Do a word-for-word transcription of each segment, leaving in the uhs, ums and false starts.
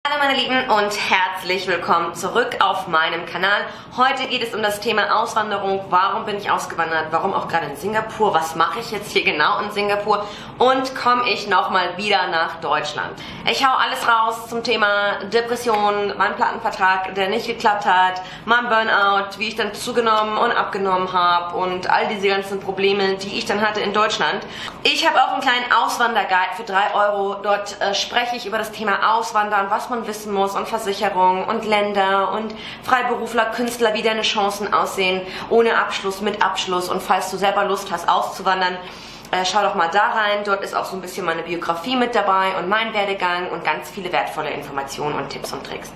Hallo meine Lieben und herzlich willkommen zurück auf meinem Kanal. Heute geht es um das Thema Auswanderung. Warum bin ich ausgewandert? Warum auch gerade in Singapur? Was mache ich jetzt hier genau in Singapur? Und komme ich nochmal wieder nach Deutschland? Ich hau alles raus zum Thema Depression, mein Plattenvertrag, der nicht geklappt hat, mein Burnout, wie ich dann zugenommen und abgenommen habe und all diese ganzen Probleme, die ich dann hatte in Deutschland. Ich habe auch einen kleinen Auswanderguide für drei Euro. Dort äh, spreche ich über das Thema Auswandern, was man wissen muss und Versicherungen und Länder und Freiberufler, Künstler, wie deine Chancen aussehen, ohne Abschluss, mit Abschluss, und falls du selber Lust hast auszuwandern, äh, schau doch mal da rein. Dort ist auch so ein bisschen meine Biografie mit dabei und mein Werdegang und ganz viele wertvolle Informationen und Tipps und Tricks.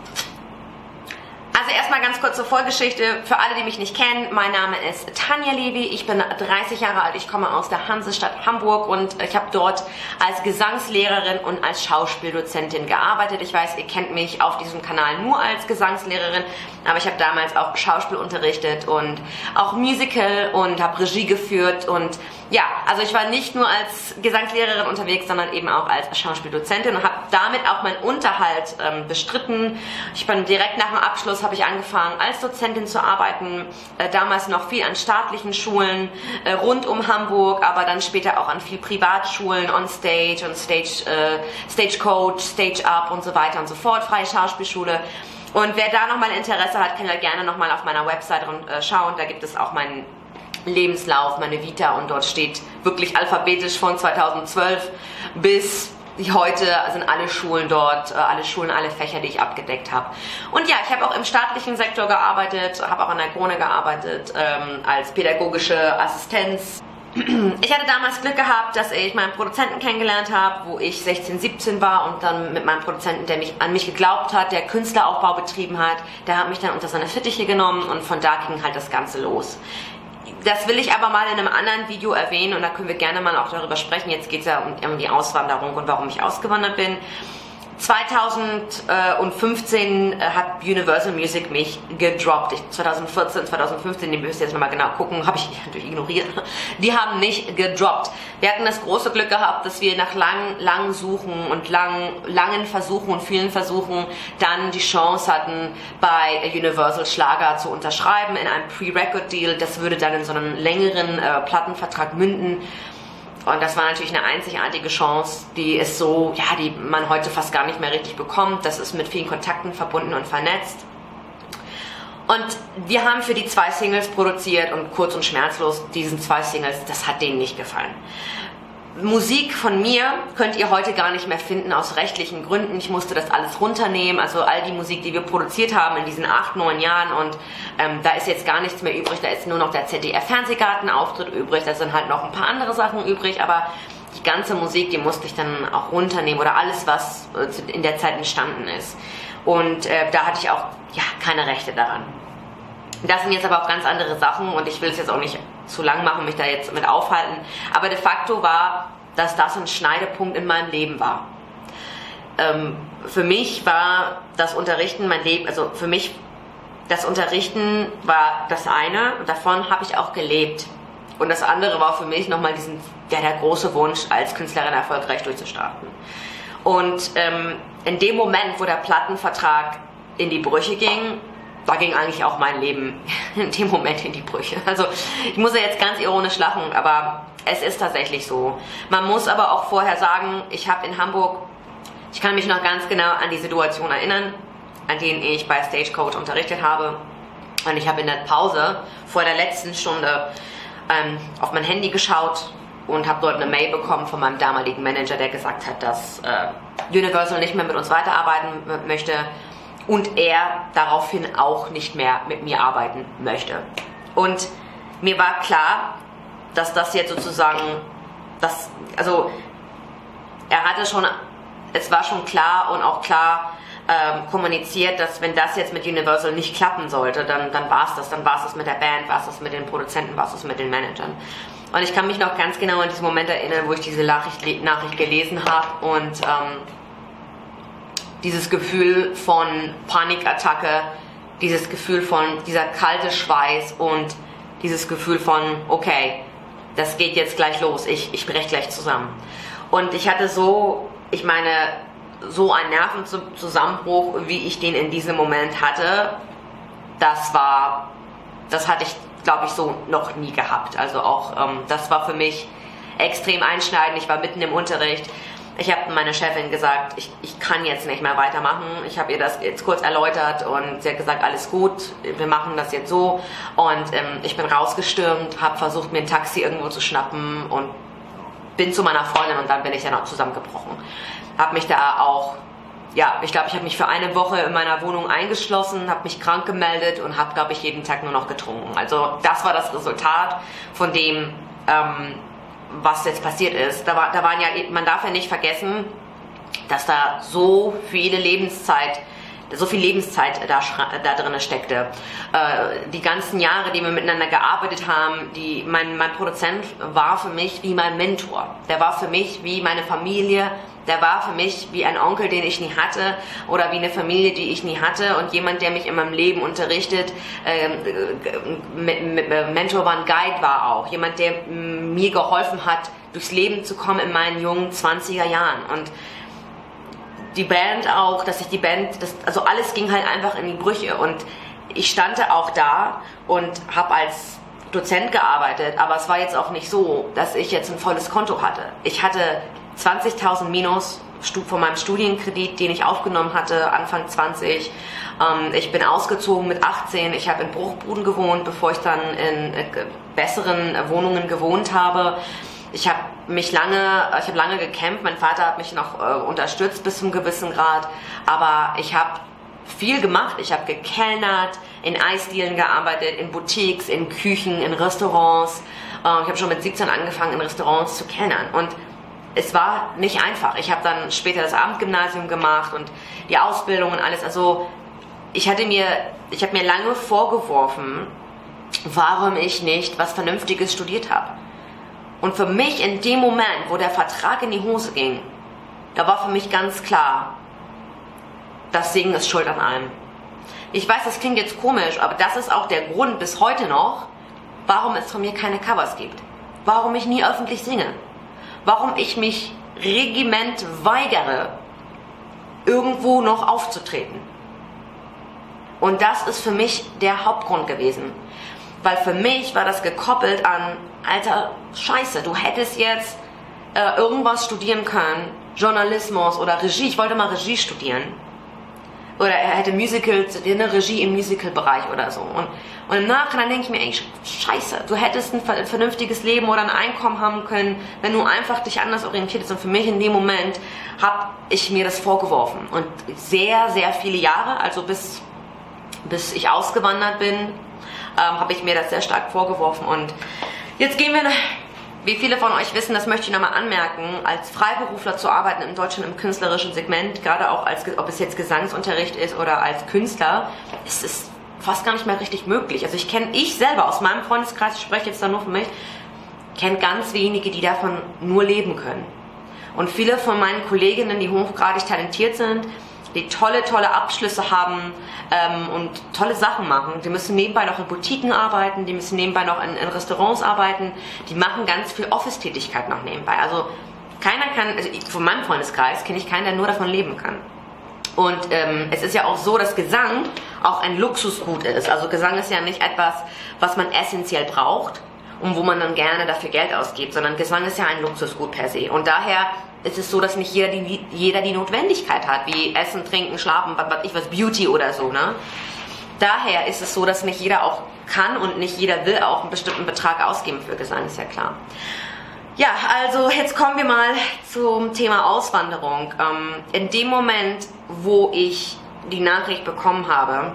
Also erstmal ganz kurz zur Vorgeschichte. Für alle, die mich nicht kennen, mein Name ist Tanja Levi, ich bin dreißig Jahre alt, ich komme aus der Hansestadt Hamburg und ich habe dort als Gesangslehrerin und als Schauspieldozentin gearbeitet. Ich weiß, ihr kennt mich auf diesem Kanal nur als Gesangslehrerin, aber ich habe damals auch Schauspiel unterrichtet und auch Musical und habe Regie geführt und ja, also ich war nicht nur als Gesangslehrerin unterwegs, sondern eben auch als Schauspieldozentin und habe damit auch meinen Unterhalt ähm, bestritten. Ich bin direkt nach dem Abschluss habe ich angefangen als Dozentin zu arbeiten, äh, damals noch viel an staatlichen Schulen äh, rund um Hamburg, aber dann später auch an viel Privatschulen, on Stage und Stage, äh, Stagecoach, Stage Up und so weiter und so fort, freie Schauspielschule. Und wer da nochmal Interesse hat, kann ja gerne nochmal auf meiner Website äh, schauen, da gibt es auch meinen Lebenslauf, meine Vita, und dort steht wirklich alphabetisch von zweitausendzwölf bis heute sind alle Schulen dort, alle Schulen, alle Fächer, die ich abgedeckt habe. Und ja, ich habe auch im staatlichen Sektor gearbeitet, habe auch an der Krone gearbeitet, ähm, als pädagogische Assistenz. Ich hatte damals Glück gehabt, dass ich meinen Produzenten kennengelernt habe, wo ich sechzehn, siebzehn war, und dann mit meinem Produzenten, der mich, an mich geglaubt hat, der Künstleraufbau betrieben hat, der hat mich dann unter seine Fittiche genommen und von da ging halt das Ganze los. Das will ich aber mal in einem anderen Video erwähnen und da können wir gerne mal auch darüber sprechen. Jetzt geht es ja um, um die Auswanderung und warum ich ausgewandert bin. zweitausendfünfzehn hat Universal Music mich gedroppt. Ich, zweitausendvierzehn, zweitausendfünfzehn, die müsst ihr jetzt nochmal genau gucken, habe ich natürlich ignoriert. Die haben mich gedroppt. Wir hatten das große Glück gehabt, dass wir nach langen, langen Suchen und lang, langen Versuchen und vielen Versuchen dann die Chance hatten, bei Universal Schlager zu unterschreiben in einem Pre-Record-Deal. Das würde dann in so einen längeren äh, Plattenvertrag münden. Und das war natürlich eine einzigartige Chance, die ist so, ja, die man heute fast gar nicht mehr richtig bekommt. Das ist mit vielen Kontakten verbunden und vernetzt. Und wir haben für die zwei Singles produziert und kurz und schmerzlos diesen zwei Singles, das hat denen nicht gefallen. Musik von mir könnt ihr heute gar nicht mehr finden aus rechtlichen Gründen. Ich musste das alles runternehmen, also all die Musik, die wir produziert haben in diesen acht, neun Jahren, und ähm, da ist jetzt gar nichts mehr übrig, da ist nur noch der Z D F-Fernsehgartenauftritt übrig, da sind halt noch ein paar andere Sachen übrig, aber die ganze Musik, die musste ich dann auch runternehmen oder alles, was äh, in der Zeit entstanden ist. Und äh, da hatte ich auch ja, keine Rechte daran. Das sind jetzt aber auch ganz andere Sachen und ich will es jetzt auch nicht zu lang machen, mich da jetzt mit aufhalten. Aber de facto war, dass das ein Schneidepunkt in meinem Leben war. Ähm, für mich war das Unterrichten mein Leben, also für mich das Unterrichten war das eine, und davon habe ich auch gelebt. Und das andere war für mich nochmal diesen, ja, der große Wunsch, als Künstlerin erfolgreich durchzustarten. Und ähm, in dem Moment, wo der Plattenvertrag in die Brüche ging, da ging eigentlich auch mein Leben in dem Moment in die Brüche. Also ich muss ja jetzt ganz ironisch lachen, aber es ist tatsächlich so. Man muss aber auch vorher sagen, ich habe in Hamburg, ich kann mich noch ganz genau an die Situation erinnern, an denen ich bei Stagecoach unterrichtet habe. Und ich habe in der Pause vor der letzten Stunde ähm, auf mein Handy geschaut und habe dort eine Mail bekommen von meinem damaligen Manager, der gesagt hat, dass äh, Universal nicht mehr mit uns weiterarbeiten möchte. Und er daraufhin auch nicht mehr mit mir arbeiten möchte. Und mir war klar, dass das jetzt sozusagen, das, also er hatte schon, es war schon klar und auch klar ähm, kommuniziert, dass wenn das jetzt mit Universal nicht klappen sollte, dann, dann war es das, dann war es das mit der Band, war es das mit den Produzenten, war es das mit den Managern. Und ich kann mich noch ganz genau an diesen Moment erinnern, wo ich diese Nachricht, Nachricht gelesen habe und ähm, dieses Gefühl von Panikattacke, dieses Gefühl von dieser kalte Schweiß und dieses Gefühl von, okay, das geht jetzt gleich los, ich, ich breche gleich zusammen. Und ich hatte so, ich meine, so ein Nervenzusammenbruch, wie ich den in diesem Moment hatte, das war, das hatte ich, glaube ich, so noch nie gehabt. Also auch, ähm, das war für mich extrem einschneidend. Ich war mitten im Unterricht. Ich habe meiner Chefin gesagt, ich, ich kann jetzt nicht mehr weitermachen. Ich habe ihr das jetzt kurz erläutert und sie hat gesagt, alles gut, wir machen das jetzt so. Und ähm, ich bin rausgestürmt, habe versucht, mir ein Taxi irgendwo zu schnappen und bin zu meiner Freundin und dann bin ich dann auch zusammengebrochen. Habe mich da auch, ja, ich glaube, ich habe mich für eine Woche in meiner Wohnung eingeschlossen, habe mich krank gemeldet und habe, glaube ich, jeden Tag nur noch getrunken. Also das war das Resultat von dem, ähm, was jetzt passiert ist. Da, war, da waren ja, man darf ja nicht vergessen, dass da so viele Lebenszeit, so viel Lebenszeit da, da drin steckte. Äh, die ganzen Jahre, die wir miteinander gearbeitet haben, die, mein, mein Produzent war für mich wie mein Mentor. Der war für mich wie meine Familie. Der war für mich wie ein Onkel, den ich nie hatte, oder wie eine Familie, die ich nie hatte, und jemand, der mich in meinem Leben unterrichtet. Ähm, Mentor war, ein Guide war auch. Jemand, der mir geholfen hat, durchs Leben zu kommen in meinen jungen zwanziger Jahren. Und die Band auch, dass ich die Band, das, also alles ging halt einfach in die Brüche. Und ich stand auch da und habe als Dozent gearbeitet, aber es war jetzt auch nicht so, dass ich jetzt ein volles Konto hatte. Ich hatte zwanzigtausend minus von meinem Studienkredit, den ich aufgenommen hatte, Anfang zwanzig. Ähm, ich bin ausgezogen mit achtzehn. Ich habe in Bruchbuden gewohnt, bevor ich dann in äh, besseren Wohnungen gewohnt habe. Ich habe mich lange, ich habe lange gekämpft. Mein Vater hat mich noch äh, unterstützt bis zu einem gewissen Grad. Aber ich habe viel gemacht. Ich habe gekellnert, in Eisdielen gearbeitet, in Boutiques, in Küchen, in Restaurants. Äh, ich habe schon mit siebzehn angefangen, in Restaurants zu kellnern. Und es war nicht einfach. Ich habe dann später das Abendgymnasium gemacht und die Ausbildung und alles. Also ich hatte mir, ich habe mir lange vorgeworfen, warum ich nicht was Vernünftiges studiert habe. Und für mich in dem Moment, wo der Vertrag in die Hose ging, da war für mich ganz klar, das Singen ist schuld an allem. Ich weiß, das klingt jetzt komisch, aber das ist auch der Grund bis heute noch, warum es von mir keine Covers gibt. Warum ich nie öffentlich singe. Warum ich mich regiment weigere, irgendwo noch aufzutreten. Und das ist für mich der Hauptgrund gewesen. Weil für mich war das gekoppelt an, alter Scheiße, du hättest jetzt äh, irgendwas studieren können, Journalismus oder Regie. Ich wollte mal Regie studieren. Oder er hätte Musicals, eine Regie im Musical-Bereich oder so. Und, und im Nachhinein denke ich mir, ey, scheiße, du hättest ein vernünftiges Leben oder ein Einkommen haben können, wenn du einfach dich anders orientiert hast. Und für mich in dem Moment habe ich mir das vorgeworfen. Und sehr, sehr viele Jahre, also bis, bis ich ausgewandert bin, ähm, habe ich mir das sehr stark vorgeworfen. Und jetzt gehen wir, wie viele von euch wissen, das möchte ich nochmal anmerken, als Freiberufler zu arbeiten in Deutschland im künstlerischen Segment, gerade auch als, ob es jetzt Gesangsunterricht ist oder als Künstler, ist es fast gar nicht mehr richtig möglich. Also ich kenne, ich selber aus meinem Freundeskreis, ich spreche jetzt da nur für mich, kenne ganz wenige, die davon nur leben können. Und viele von meinen Kolleginnen, die hochgradig talentiert sind, die tolle, tolle Abschlüsse haben ähm, und tolle Sachen machen. Die müssen nebenbei noch in Boutiquen arbeiten, die müssen nebenbei noch in, in Restaurants arbeiten, die machen ganz viel Office-Tätigkeit noch nebenbei. Also keiner kann, also von meinem Freundeskreis kenne ich keinen, der nur davon leben kann. Und ähm, es ist ja auch so, dass Gesang auch ein Luxusgut ist. Also Gesang ist ja nicht etwas, was man essentiell braucht und wo man dann gerne dafür Geld ausgibt, sondern Gesang ist ja ein Luxusgut per se. Und daher ist es so, dass nicht jeder die, jeder die Notwendigkeit hat, wie Essen, Trinken, Schlafen, was weiß ich was, Beauty oder so, ne? Daher ist es so, dass nicht jeder auch kann und nicht jeder will auch einen bestimmten Betrag ausgeben für Gesang, ist ja klar. Ja, also jetzt kommen wir mal zum Thema Auswanderung. Ähm, in dem Moment, wo ich die Nachricht bekommen habe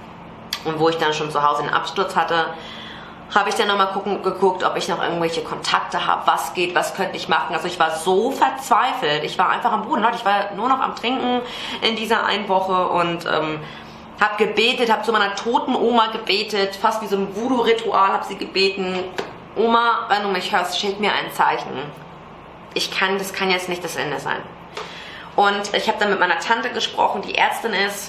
und wo ich dann schon zu Hause einen Absturz hatte, habe ich dann nochmal geguckt, ob ich noch irgendwelche Kontakte habe, was geht, was könnte ich machen. Also ich war so verzweifelt, ich war einfach am Boden, Leute, ich war nur noch am Trinken in dieser einen Woche und ähm, habe gebetet, habe zu meiner toten Oma gebetet, fast wie so ein Voodoo-Ritual, habe sie gebeten, Oma, wenn du mich hörst, schick mir ein Zeichen. Ich kann, das kann jetzt nicht das Ende sein. Und ich habe dann mit meiner Tante gesprochen, die Ärztin ist.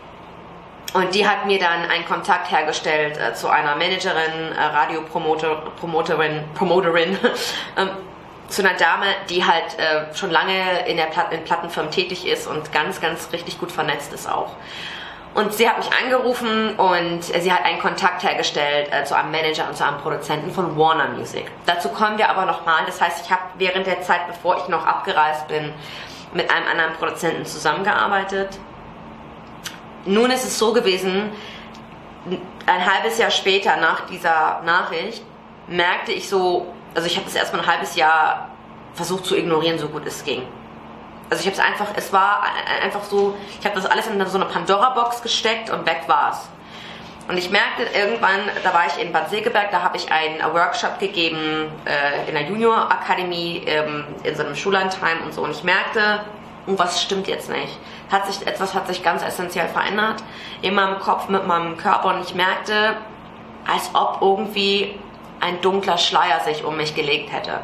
Und die hat mir dann einen Kontakt hergestellt äh, zu einer Managerin, äh, Radiopromoterin, Promoterin, ähm, zu einer Dame, die halt äh, schon lange in der Plat in Plattenfirmen tätig ist und ganz, ganz richtig gut vernetzt ist auch. Und sie hat mich angerufen und sie hat einen Kontakt hergestellt äh, zu einem Manager und zu einem Produzenten von Warner Music. Dazu kommen wir aber nochmal. Das heißt, ich habe während der Zeit, bevor ich noch abgereist bin, mit einem anderen Produzenten zusammengearbeitet. Nun ist es so gewesen, ein halbes Jahr später nach dieser Nachricht merkte ich so, also ich habe das erstmal ein halbes Jahr versucht zu ignorieren, so gut es ging. Also ich habe es einfach, es war einfach so, ich habe das alles in so eine Pandora-Box gesteckt und weg war's. Und ich merkte irgendwann, da war ich in Bad Segeberg, da habe ich einen Workshop gegeben äh, in der Junior-Akademie, ähm, in so einem Schullandheim und so. Und ich merkte, oh, was stimmt jetzt nicht. Hat sich, etwas hat sich ganz essentiell verändert in meinem Kopf, mit meinem Körper. Und ich merkte, als ob irgendwie ein dunkler Schleier sich um mich gelegt hätte.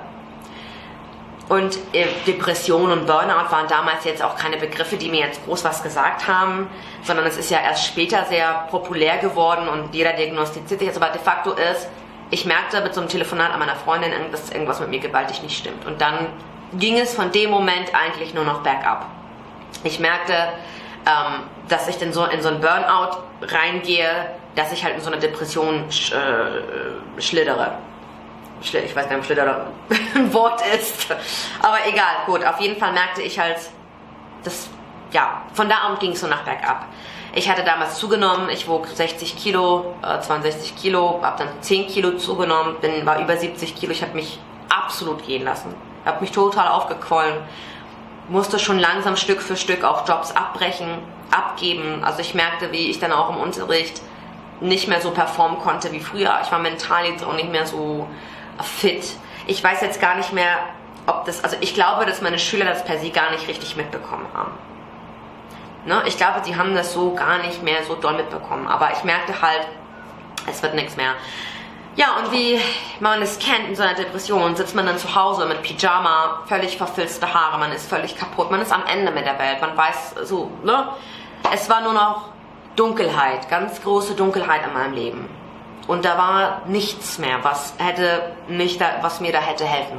Und äh, Depression und Burnout waren damals jetzt auch keine Begriffe, die mir jetzt groß was gesagt haben, sondern es ist ja erst später sehr populär geworden und jeder diagnostiziert sich jetzt. Aber de facto ist, ich merkte mit so einem Telefonat an meiner Freundin, dass irgendwas mit mir gewaltig nicht stimmt. Und dann ging es von dem Moment eigentlich nur noch bergab. Ich merkte, ähm, dass ich in so, in so einen Burnout reingehe, dass ich halt in so eine Depression sch, äh, schlittere. Ich weiß gar nicht, ob Schlitter ein Wort ist, aber egal, gut, auf jeden Fall merkte ich halt, das, ja, von da an ging es so nach bergab. Ich hatte damals zugenommen, ich wog sechzig Kilo, äh, zweiundsechzig Kilo, habe dann zehn Kilo zugenommen, bin, war über siebzig Kilo, ich habe mich absolut gehen lassen, habe mich total aufgequollen, musste schon langsam Stück für Stück auch Jobs abbrechen, abgeben, also ich merkte, wie ich dann auch im Unterricht nicht mehr so performen konnte wie früher, ich war mental jetzt auch nicht mehr so fit. Ich weiß jetzt gar nicht mehr, ob das, also ich glaube, dass meine Schüler das per se gar nicht richtig mitbekommen haben. Ne? Ich glaube, die haben das so gar nicht mehr so doll mitbekommen, aber ich merkte halt, es wird nichts mehr. Ja, und wie man es kennt, in so einer Depression sitzt man dann zu Hause mit Pyjama, völlig verfilzte Haare, man ist völlig kaputt, man ist am Ende mit der Welt, man weiß so, ne? Es war nur noch Dunkelheit, ganz große Dunkelheit in meinem Leben. Und da war nichts mehr, was, hätte mich da, was mir da hätte helfen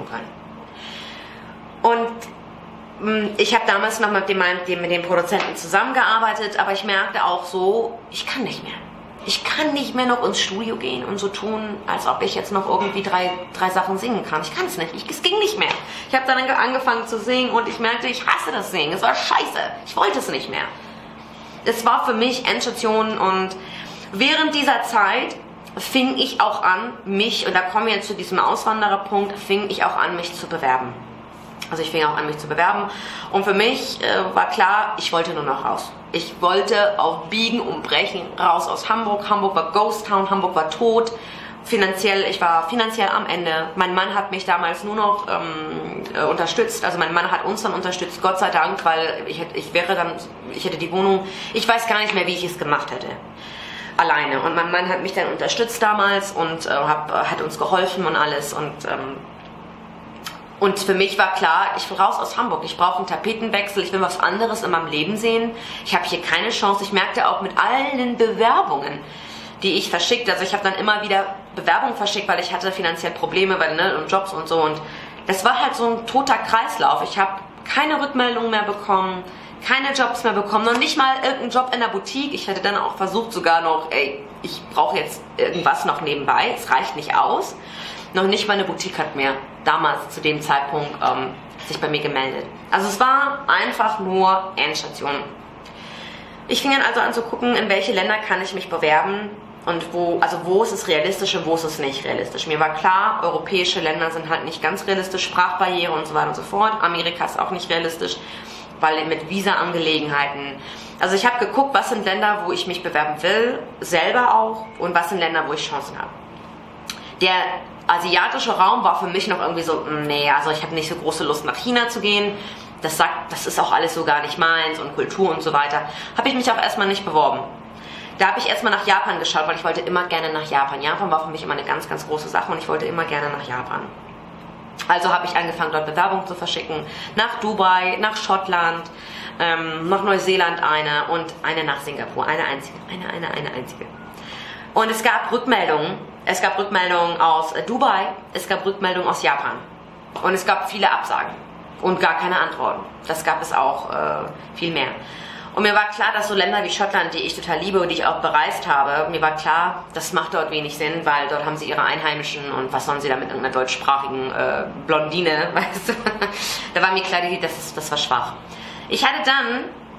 können. Und mh, ich habe damals noch mit dem, mit dem Produzenten zusammengearbeitet, aber ich merkte auch so, ich kann nicht mehr. Ich kann nicht mehr noch ins Studio gehen und so tun, als ob ich jetzt noch irgendwie drei, drei Sachen singen kann. Ich kann es nicht, ich, es ging nicht mehr. Ich habe dann angefangen zu singen und ich merkte, ich hasse das Singen. Es war scheiße, ich wollte es nicht mehr. Es war für mich Endstation und während dieser Zeit fing ich auch an, mich, und da kommen wir jetzt zu diesem Auswandererpunkt, fing ich auch an, mich zu bewerben. Also ich fing auch an, mich zu bewerben. Und für mich äh, war klar, ich wollte nur noch raus. Ich wollte auf Biegen und Brechen raus aus Hamburg. Hamburg war Ghost Town, Hamburg war tot. Finanziell, ich war finanziell am Ende. Mein Mann hat mich damals nur noch ähm, äh, unterstützt. Also mein Mann hat uns dann unterstützt, Gott sei Dank, weil ich, ich wäre dann, ich hätte die Wohnung, ich weiß gar nicht mehr, wie ich es gemacht hätte. Alleine. Und mein Mann hat mich dann unterstützt damals und äh, hab, hat uns geholfen und alles. Und, ähm, und für mich war klar, ich will raus aus Hamburg. Ich brauche einen Tapetenwechsel, ich will was anderes in meinem Leben sehen. Ich habe hier keine Chance. Ich merkte auch mit allen Bewerbungen, die ich verschickt, also ich habe dann immer wieder Bewerbungen verschickt, weil ich hatte finanziell Probleme, weil, ne, und Jobs und so. Und das war halt so ein toter Kreislauf. Ich habe keine Rückmeldung mehr bekommen, keine Jobs mehr bekommen, noch nicht mal irgendeinen Job in der Boutique. Ich hätte dann auch versucht sogar noch, ey, ich brauche jetzt irgendwas noch nebenbei, es reicht nicht aus. Noch nicht mal eine Boutique hat mir damals zu dem Zeitpunkt ähm, sich bei mir gemeldet. Also es war einfach nur Endstation. Ich fing dann also an zu gucken, in welche Länder kann ich mich bewerben und wo, also wo ist es realistisch und wo ist es nicht realistisch. Mir war klar, europäische Länder sind halt nicht ganz realistisch, Sprachbarriere und so weiter und so fort. Amerika ist auch nicht realistisch, weil mit Visa-Angelegenheiten. Also ich habe geguckt, was sind Länder, wo ich mich bewerben will, selber auch, und was sind Länder, wo ich Chancen habe. Der asiatische Raum war für mich noch irgendwie so, nee, also ich habe nicht so große Lust nach China zu gehen. Das sagt, das ist auch alles so gar nicht meins und Kultur und so weiter. Habe ich mich auch erstmal nicht beworben. Da habe ich erstmal nach Japan geschaut, weil ich wollte immer gerne nach Japan. Japan war für mich immer eine ganz, ganz große Sache und ich wollte immer gerne nach Japan. Also habe ich angefangen, dort Bewerbungen zu verschicken. Nach Dubai, nach Schottland, ähm, nach Neuseeland eine und eine nach Singapur. Eine einzige. Eine, eine, eine einzige. Und es gab Rückmeldungen. Es gab Rückmeldungen aus Dubai, es gab Rückmeldungen aus Japan. Und es gab viele Absagen und gar keine Antworten. Das gab es auch äh, viel mehr. Und mir war klar, dass so Länder wie Schottland, die ich total liebe und die ich auch bereist habe, mir war klar, das macht dort wenig Sinn, weil dort haben sie ihre Einheimischen und was sollen sie da mit irgendeiner deutschsprachigen äh, Blondine, weißt du? Da war mir klar, das, das war schwach. Ich hatte dann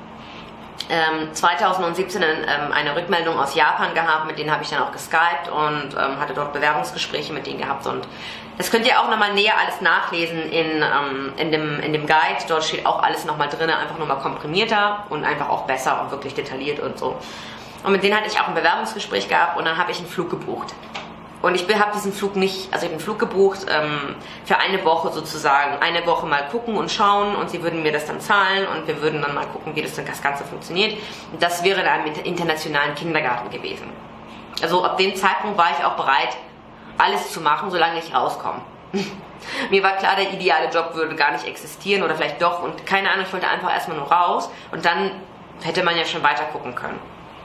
ähm, zweitausendsiebzehn ähm, eine Rückmeldung aus Japan gehabt, mit denen habe ich dann auch geskypt und ähm, hatte dort Bewerbungsgespräche mit denen gehabt und das könnt ihr auch nochmal näher alles nachlesen in, ähm, in, dem, in dem Guide. Dort steht auch alles nochmal drin, einfach nur mal komprimierter und einfach auch besser und wirklich detailliert und so. Und mit denen hatte ich auch ein Bewerbungsgespräch gehabt und dann habe ich einen Flug gebucht. Und ich habe diesen Flug nicht, also ich habe einen Flug gebucht ähm, für eine Woche sozusagen. Eine Woche mal gucken und schauen und sie würden mir das dann zahlen und wir würden dann mal gucken, wie das, dann das Ganze funktioniert. Und das wäre dann mit internationalen Kindergarten gewesen. Also ab dem Zeitpunkt war ich auch bereit, alles zu machen, solange ich rauskomme. Mir war klar, der ideale Job würde gar nicht existieren oder vielleicht doch und keine Ahnung, ich wollte einfach erstmal nur raus und dann hätte man ja schon weiter gucken können.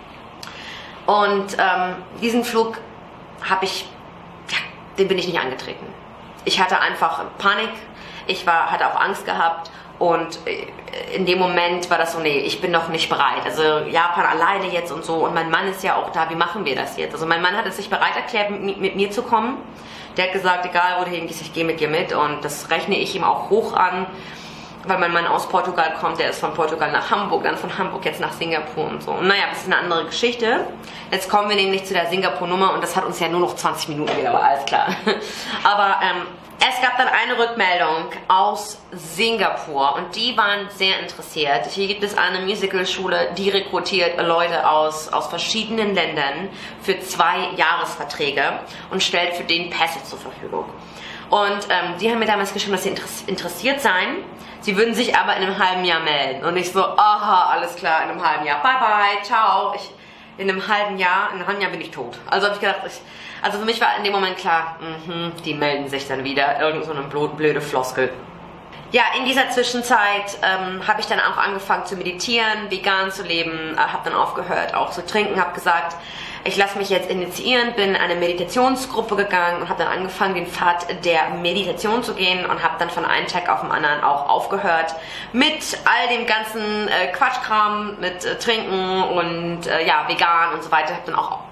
Und ähm, diesen Flug habe ich, ja, den bin ich nicht angetreten. Ich hatte einfach Panik, ich war, hatte auch Angst gehabt und in dem Moment war das so, nee, ich bin noch nicht bereit. Also Japan alleine jetzt und so und mein Mann ist ja auch da, wie machen wir das jetzt? Also mein Mann hat es sich bereit erklärt, mit, mit mir zu kommen. Der hat gesagt, egal wo du hingehst, ich gehe mit dir mit und das rechne ich ihm auch hoch an, weil mein Mann aus Portugal kommt, der ist von Portugal nach Hamburg, dann von Hamburg jetzt nach Singapur und so. Und naja, das ist eine andere Geschichte. Jetzt kommen wir nämlich zu der Singapur-Nummer und das hat uns ja nur noch zwanzig Minuten wieder, aber alles klar. Aber ähm, es gab dann eine Rückmeldung aus Singapur und die waren sehr interessiert. Hier gibt es eine Musicalschule, die rekrutiert Leute aus, aus verschiedenen Ländern für zwei Jahresverträge und stellt für den Pässe zur Verfügung. Und ähm, die haben mir damals geschrieben, dass sie interessiert seien. Sie würden sich aber in einem halben Jahr melden. Und ich so, aha, alles klar, in einem halben Jahr. Bye, bye, ciao. Ich, in einem halben Jahr, in einem halben Jahr bin ich tot. Also habe ich gedacht, ich, also für mich war in dem Moment klar, mh, die melden sich dann wieder. Irgend so eine blöde Floskel. Ja, in dieser Zwischenzeit ähm, habe ich dann auch angefangen zu meditieren, vegan zu leben, äh, habe dann aufgehört auch zu trinken, habe gesagt, ich lasse mich jetzt initiieren, bin in eine Meditationsgruppe gegangen und habe dann angefangen, den Pfad der Meditation zu gehen und habe dann von einem Tag auf den anderen auch aufgehört mit all dem ganzen äh, Quatschkram, mit äh, Trinken und äh, ja, vegan und so weiter. Hab dann auch,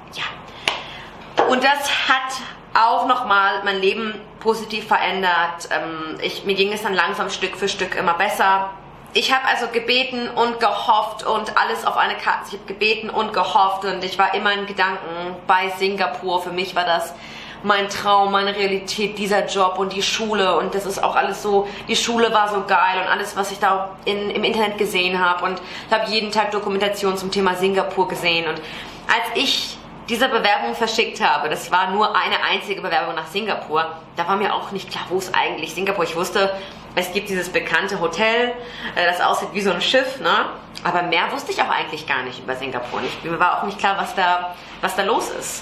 ja. Und das hat auch nochmal mein Leben positiv verändert. Ähm, ich, mir ging es dann langsam Stück für Stück immer besser. Ich habe also gebeten und gehofft und alles auf eine Karte. Ich habe gebeten und gehofft und ich war immer in Gedanken bei Singapur. Für mich war das mein Traum, meine Realität, dieser Job und die Schule und das ist auch alles so, die Schule war so geil und alles, was ich da in, im Internet gesehen habe und ich habe jeden Tag Dokumentation zum Thema Singapur gesehen und als ich diese Bewerbung verschickt habe, das war nur eine einzige Bewerbung nach Singapur, da war mir auch nicht klar, wo ist eigentlich Singapur. Ich wusste, es gibt dieses bekannte Hotel, das aussieht wie so ein Schiff, ne? Aber mehr wusste ich auch eigentlich gar nicht über Singapur. Ich, mir war auch nicht klar, was da, was da los ist.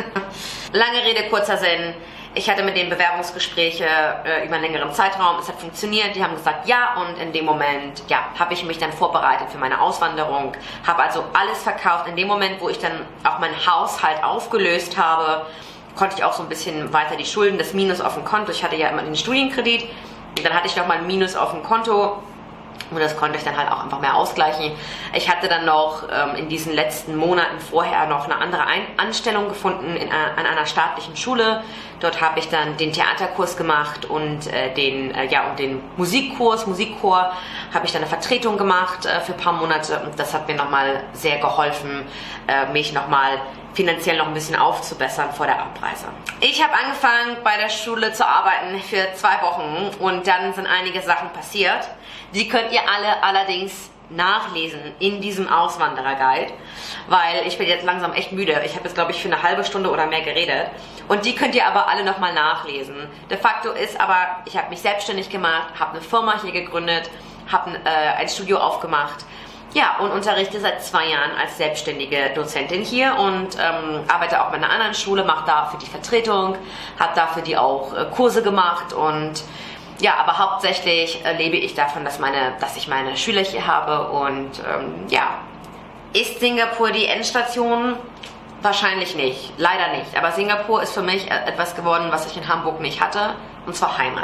Lange Rede, kurzer Sinn. Ich hatte mit denen Bewerbungsgespräche äh, über einen längeren Zeitraum. Es hat funktioniert. Die haben gesagt, ja. Und in dem Moment, ja, habe ich mich dann vorbereitet für meine Auswanderung. Habe also alles verkauft. In dem Moment, wo ich dann auch mein Haushalt aufgelöst habe, konnte ich auch so ein bisschen weiter die Schulden, das Minus auf dem Konto. Ich hatte ja immer den Studienkredit. Und dann hatte ich noch mal ein Minus auf dem Konto. Und das konnte ich dann halt auch einfach mehr ausgleichen. Ich hatte dann noch ähm, in diesen letzten Monaten vorher noch eine andere Ein Anstellung gefunden in einer, an einer staatlichen Schule. Dort habe ich dann den Theaterkurs gemacht und äh, den, äh, ja, und den Musikkurs, Musikchor, habe ich dann eine Vertretung gemacht äh, für ein paar Monate. Und das hat mir nochmal sehr geholfen, äh, mich nochmal finanziell noch ein bisschen aufzubessern vor der Abreise. Ich habe angefangen bei der Schule zu arbeiten für zwei Wochen und dann sind einige Sachen passiert. Die könnt ihr alle allerdings nachlesen in diesem Auswanderer-Guide, weil ich bin jetzt langsam echt müde. Ich habe jetzt, glaube ich, für eine halbe Stunde oder mehr geredet und die könnt ihr aber alle nochmal nachlesen. De facto ist aber, ich habe mich selbstständig gemacht, habe eine Firma hier gegründet, habe ein, äh, ein Studio aufgemacht. Ja, und unterrichte seit zwei Jahren als selbstständige Dozentin hier und ähm, arbeite auch bei einer anderen Schule, mache dafür die Vertretung, habe dafür die auch äh, Kurse gemacht und ja, aber hauptsächlich äh, lebe ich davon, dass, meine, dass ich meine Schüler hier habe und ähm, ja. Ist Singapur die Endstation? Wahrscheinlich nicht, leider nicht. Aber Singapur ist für mich etwas geworden, was ich in Hamburg nicht hatte, und zwar Heimat.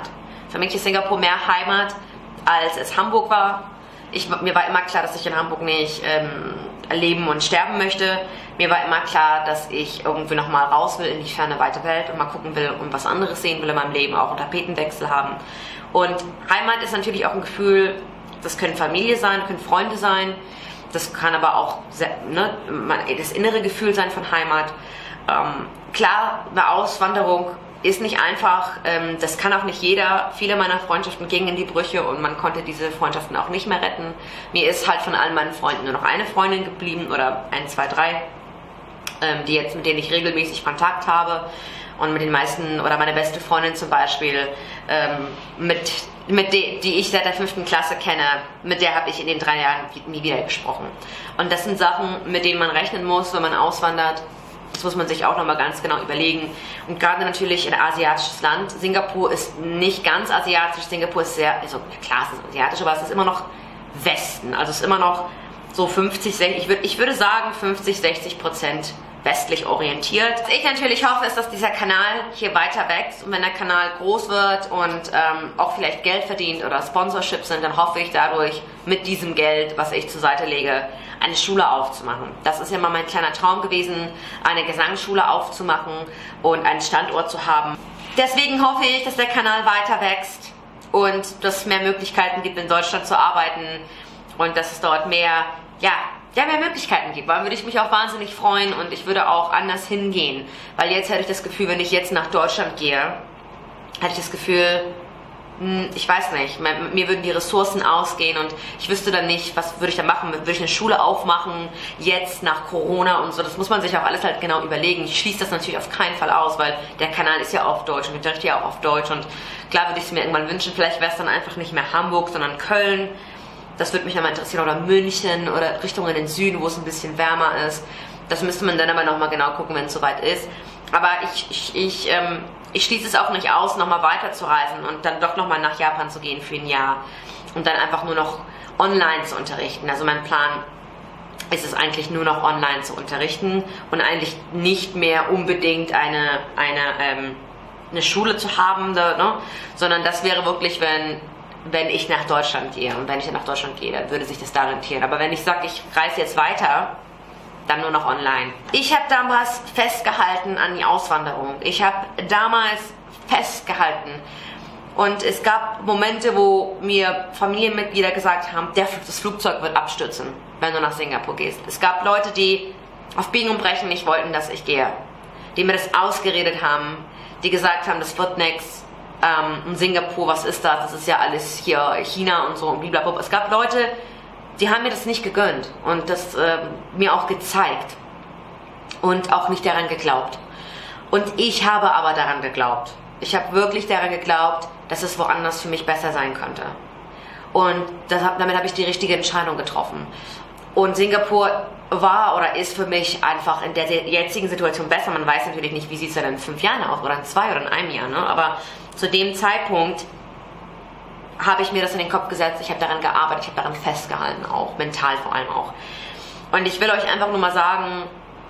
Für mich ist Singapur mehr Heimat, als es Hamburg war. Ich, mir war immer klar, dass ich in Hamburg nicht ähm, leben und sterben möchte. Mir war immer klar, dass ich irgendwie nochmal raus will in die ferne, weite Welt und mal gucken will und was anderes sehen will in meinem Leben, auch einen Tapetenwechsel haben. Und Heimat ist natürlich auch ein Gefühl, das können Familie sein, können Freunde sein, das kann aber auch ne, das innere Gefühl sein von Heimat. Ähm, klar, eine Auswanderung ist nicht einfach, ähm, das kann auch nicht jeder. Viele meiner Freundschaften gingen in die Brüche und man konnte diese Freundschaften auch nicht mehr retten. Mir ist halt von allen meinen Freunden nur noch eine Freundin geblieben oder ein, zwei, drei, ähm, die jetzt, mit denen ich regelmäßig Kontakt habe. Und mit den meisten, oder meine beste Freundin zum Beispiel, ähm, mit, mit de, die ich seit der fünften Klasse kenne, mit der habe ich in den drei Jahren nie wieder gesprochen. Und das sind Sachen, mit denen man rechnen muss, wenn man auswandert. Das muss man sich auch nochmal ganz genau überlegen. Und gerade natürlich ein asiatisches Land. Singapur ist nicht ganz asiatisch. Singapur ist sehr, also klar, es ist asiatisch, aber es ist immer noch Westen. Also es ist immer noch so fünfzig, sechzig, ich, würd, ich würde sagen fünfzig, sechzig Prozent westlich orientiert. Was ich natürlich hoffe, ist, dass dieser Kanal hier weiter wächst. Und wenn der Kanal groß wird und ähm, auch vielleicht Geld verdient oder Sponsorships sind, dann hoffe ich dadurch mit diesem Geld, was ich zur Seite lege, eine Schule aufzumachen. Das ist ja mal mein kleiner Traum gewesen, eine Gesangsschule aufzumachen und einen Standort zu haben. Deswegen hoffe ich, dass der Kanal weiter wächst und dass es mehr Möglichkeiten gibt, in Deutschland zu arbeiten und dass es dort mehr, ja, ja, mehr Möglichkeiten gibt. Weil würde ich mich auch wahnsinnig freuen und ich würde auch anders hingehen. Weil jetzt hätte ich das Gefühl, wenn ich jetzt nach Deutschland gehe, hätte ich das Gefühl, ich weiß nicht, mir würden die Ressourcen ausgehen und ich wüsste dann nicht, was würde ich da machen, würde ich eine Schule aufmachen, jetzt nach Corona und so, das muss man sich auch alles halt genau überlegen. Ich schließe das natürlich auf keinen Fall aus, weil der Kanal ist ja auf Deutsch und ich unterrichte ja auch auf Deutsch und klar würde ich es mir irgendwann wünschen, vielleicht wäre es dann einfach nicht mehr Hamburg, sondern Köln, das würde mich aber interessieren, oder München oder Richtung in den Süden, wo es ein bisschen wärmer ist. Das müsste man dann aber nochmal genau gucken, wenn es soweit ist. Aber ich, ich, ich, ähm, ich schließe es auch nicht aus, nochmal weiterzureisen und dann doch nochmal nach Japan zu gehen für ein Jahr und dann einfach nur noch online zu unterrichten. Also mein Plan ist es eigentlich nur noch online zu unterrichten und eigentlich nicht mehr unbedingt eine, eine, ähm, eine Schule zu haben, da, ne? Sondern das wäre wirklich, wenn, wenn ich nach Deutschland gehe. Und wenn ich dann nach Deutschland gehe, dann würde sich das da rentieren. Aber wenn ich sage, ich reise jetzt weiter, dann nur noch online. Ich habe damals festgehalten an die Auswanderung. Ich habe damals festgehalten. Und es gab Momente, wo mir Familienmitglieder gesagt haben, der, das Flugzeug wird abstürzen, wenn du nach Singapur gehst. Es gab Leute, die auf Biegen und Brechen nicht wollten, dass ich gehe. Die mir das ausgeredet haben, die gesagt haben, das wird nichts. Ähm, in Singapur, was ist das? Das ist ja alles hier China und so und blablabla. Es gab Leute, die haben mir das nicht gegönnt und das äh, mir auch gezeigt und auch nicht daran geglaubt. Und ich habe aber daran geglaubt. Ich habe wirklich daran geglaubt, dass es woanders für mich besser sein könnte. Und das, damit habe ich die richtige Entscheidung getroffen. Und Singapur war oder ist für mich einfach in der jetzigen Situation besser. Man weiß natürlich nicht, wie sieht es dann in fünf Jahren aus oder in zwei oder in einem Jahr. Ne? Aber zu dem Zeitpunkt habe ich mir das in den Kopf gesetzt, ich habe daran gearbeitet, ich habe daran festgehalten auch, mental vor allem auch. Und ich will euch einfach nur mal sagen,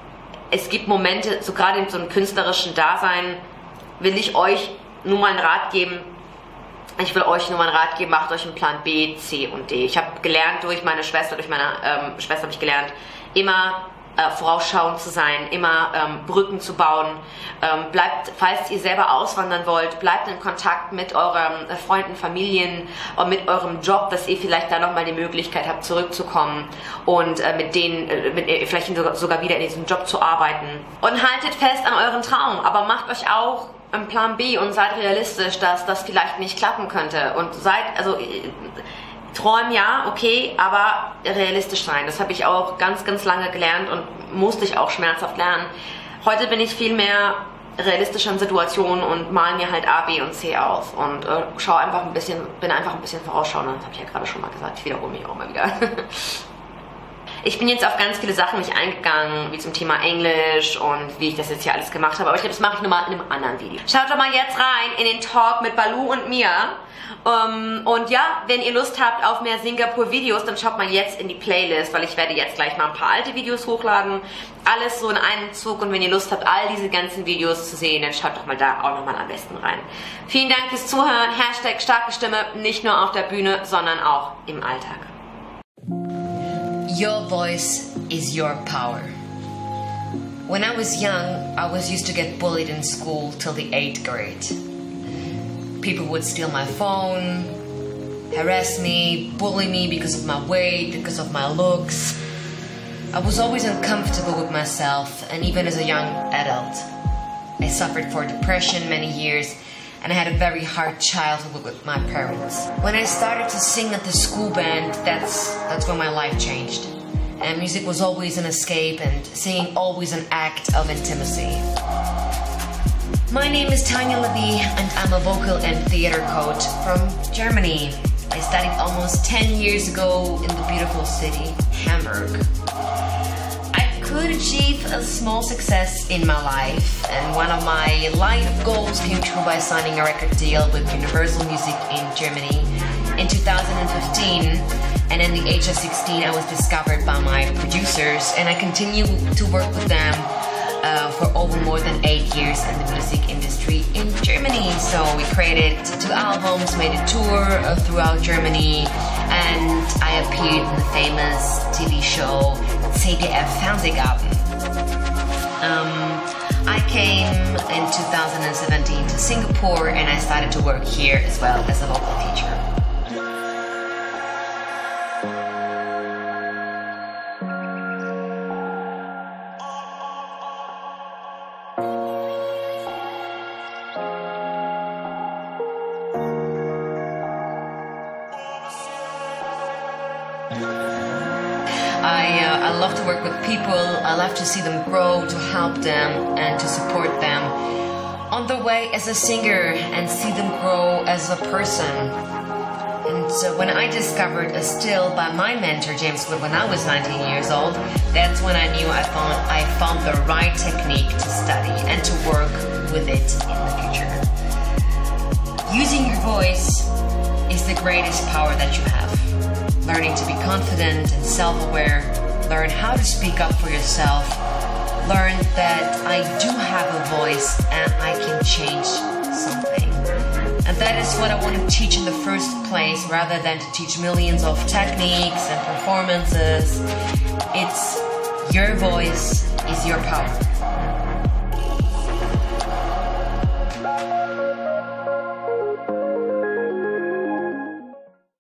es gibt Momente, so gerade in so einem künstlerischen Dasein, will ich euch nur mal einen Rat geben, ich will euch nur mal einen Rat geben, macht euch einen Plan B, C und D. Ich habe gelernt durch meine Schwester, durch meine ähm, Schwester habe ich gelernt, immer äh, vorausschauend zu sein, immer ähm, Brücken zu bauen. Ähm, bleibt, falls ihr selber auswandern wollt, bleibt in Kontakt mit euren äh, Freunden, Familien und mit eurem Job, dass ihr vielleicht da nochmal die Möglichkeit habt, zurückzukommen und äh, mit denen, äh, mit, äh, vielleicht sogar, sogar wieder in diesem Job zu arbeiten. Und haltet fest an euren Traum, aber macht euch auch einen Plan B und seid realistisch, dass das vielleicht nicht klappen könnte. Und seid, also träumen ja, okay, aber realistisch sein. Das habe ich auch ganz, ganz lange gelernt und musste ich auch schmerzhaft lernen. Heute bin ich viel mehr realistisch in Situationen und mal mir halt A, B und C aus und äh, schau einfach ein bisschen, bin einfach ein bisschen vorausschauend. Das habe ich ja gerade schon mal gesagt, ich wiederhole mich auch mal wieder. Ich bin jetzt auf ganz viele Sachen nicht eingegangen, wie zum Thema Englisch und wie ich das jetzt hier alles gemacht habe, aber ich glaube, das mache ich nochmal in einem anderen Video. Schaut doch mal jetzt rein in den Talk mit Baloo und mir. Um, und ja, wenn ihr Lust habt auf mehr Singapur-Videos, dann schaut mal jetzt in die Playlist, weil ich werde jetzt gleich mal ein paar alte Videos hochladen. Alles so in einem Zug, und wenn ihr Lust habt, all diese ganzen Videos zu sehen, dann schaut doch mal da auch nochmal am besten rein. Vielen Dank fürs Zuhören. Hashtag starke Stimme, nicht nur auf der Bühne, sondern auch im Alltag. Your voice is your power. When I was young, I was used to get bullied in school till the eighth grade. People would steal my phone, harass me, bully me because of my weight, because of my looks. I was always uncomfortable with myself, and even as a young adult. I suffered for depression many years, and I had a very hard childhood with my parents. When I started to sing at the school band, that's, that's when my life changed. And music was always an escape, and singing always an act of intimacy. My name is Tanya Levy, and I'm a vocal and theater coach from Germany. I studied almost ten years ago in the beautiful city, Hamburg. I could achieve a small success in my life, and one of my life goals came true by signing a record deal with Universal Music in Germany in two thousand fifteen. And at the age of sixteen, I was discovered by my producers, and I continue to work with them Uh, for over more than eight years in the music industry in Germany. So we created two albums, made a tour uh, throughout Germany, and I appeared in the famous T V show C D F Fernsehgarten. Um, I came in two thousand seventeen to Singapore, and I started to work here as well as a vocal teacher. I, uh, I love to work with people. I love to see them grow, to help them, and to support them on their way as a singer, and see them grow as a person. And so when I discovered a still by my mentor James Wood when I was nineteen years old, that's when I knew I found, I found the right technique to study and to work with it in the future. Using your voice is the greatest power that you have. Learning to be confident and self-aware, learn how to speak up for yourself, learn that I do have a voice and I can change something. And that is what I want to teach in the first place, rather than to teach millions of techniques and performances. It's your voice is your power.